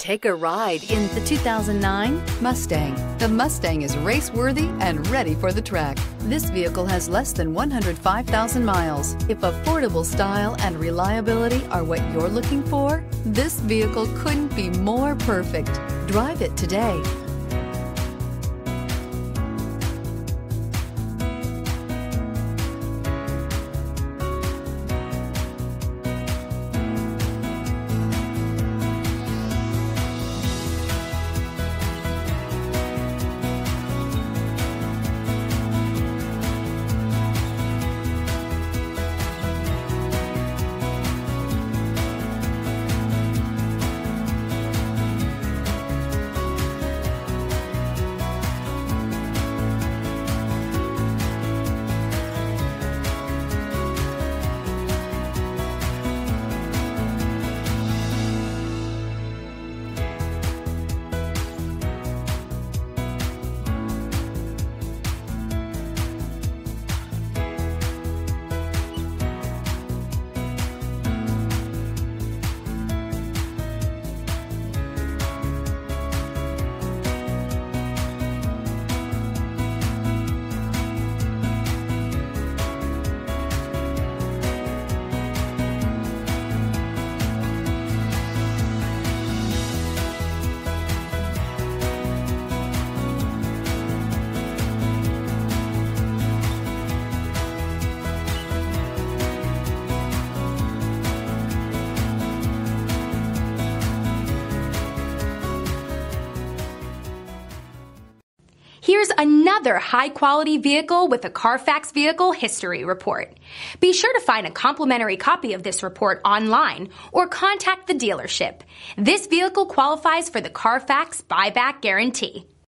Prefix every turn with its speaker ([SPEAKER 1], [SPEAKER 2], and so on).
[SPEAKER 1] Take a ride in the 2009 Mustang. The Mustang is race-worthy and ready for the track. This vehicle has less than 105,000 miles. If affordable style and reliability are what you're looking for, this vehicle couldn't be more perfect. Drive it today.
[SPEAKER 2] Here's another high-quality vehicle with a Carfax Vehicle History Report. Be sure to find a complimentary copy of this report online or contact the dealership. This vehicle qualifies for the Carfax Buyback Guarantee.